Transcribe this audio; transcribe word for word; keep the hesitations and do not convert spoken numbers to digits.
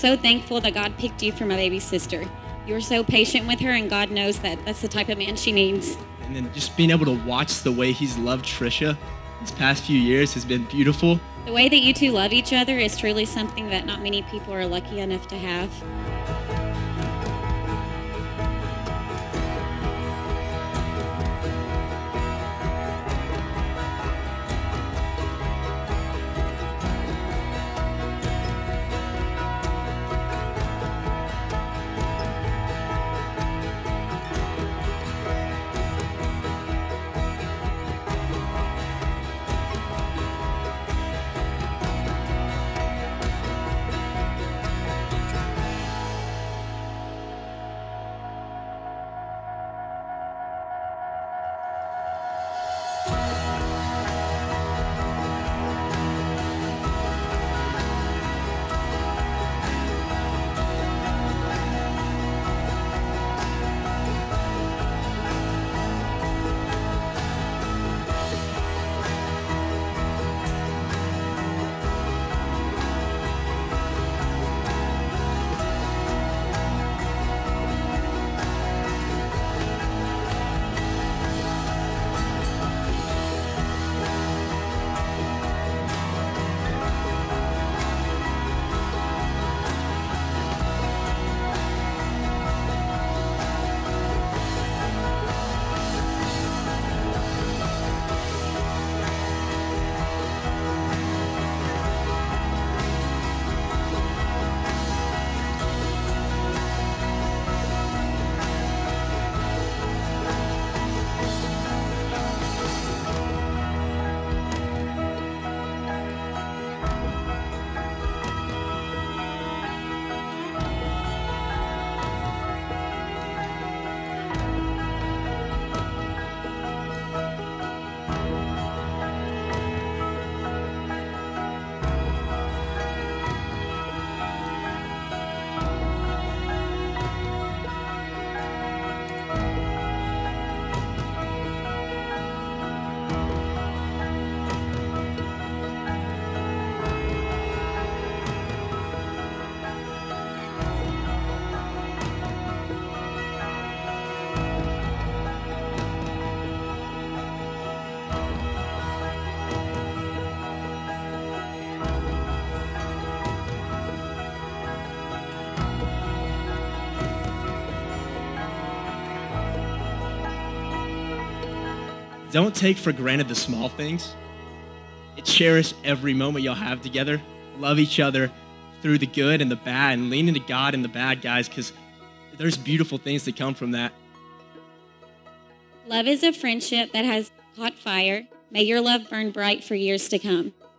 so thankful that God picked you for my baby sister. You're so patient with her, and God knows that that's the type of man she needs. And then just being able to watch the way he's loved Tricia these past few years has been beautiful. The way that you two love each other is truly something that not many people are lucky enough to have. Don't take for granted the small things. Cherish every moment y'all have together. Love each other through the good and the bad, and lean into God in the bad, guys, because there's beautiful things that come from that. Love is a friendship that has caught fire. May your love burn bright for years to come.